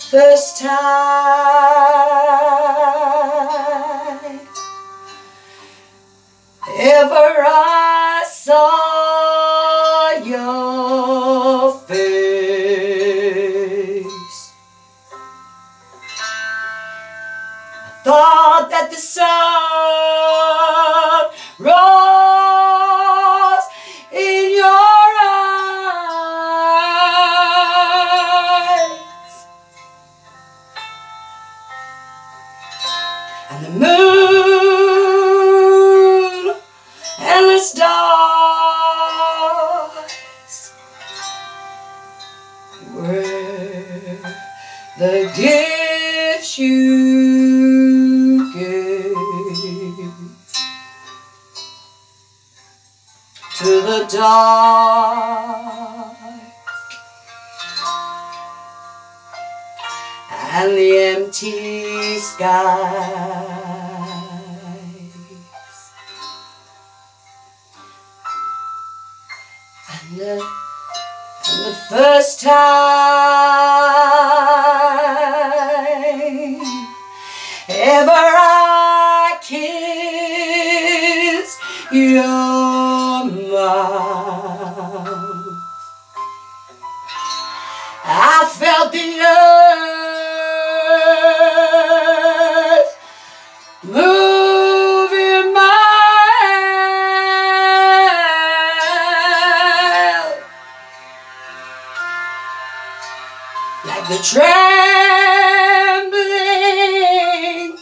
first time ever I saw your face, I thought that the sun rose in your eyes, and the moon and the stars were the gifts you gave to the dark and the empty skies, and the first time ever I kissed your mouth, I felt the earth move in my hand, like the trembling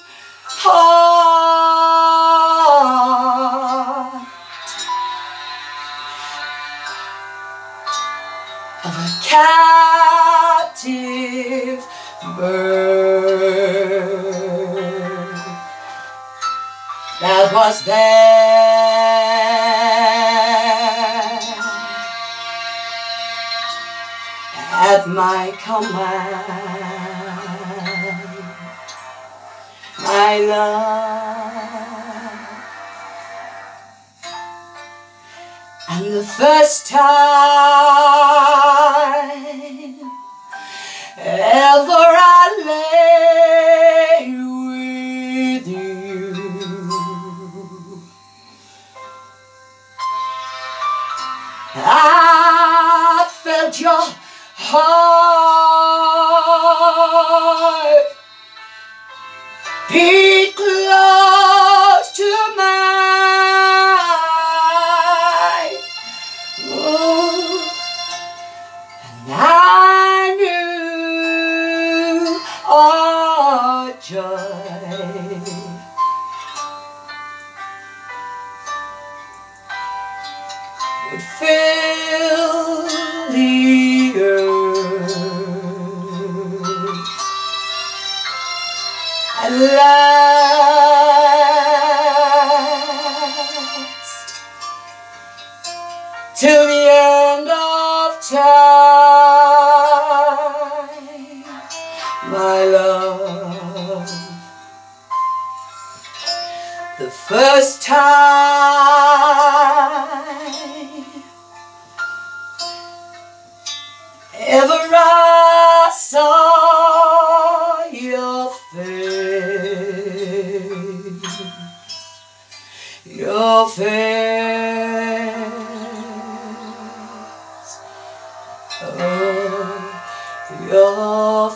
heart of a captive bird that was there at my command, my love. And the first time ever I lay with you, I felt your heart beat close to mine. Oh, and I knew our joy would fill the earth at last, till the end of time, my love. The first time ever I saw your face, your face, oh, your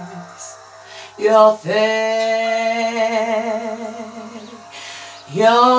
face, your face, your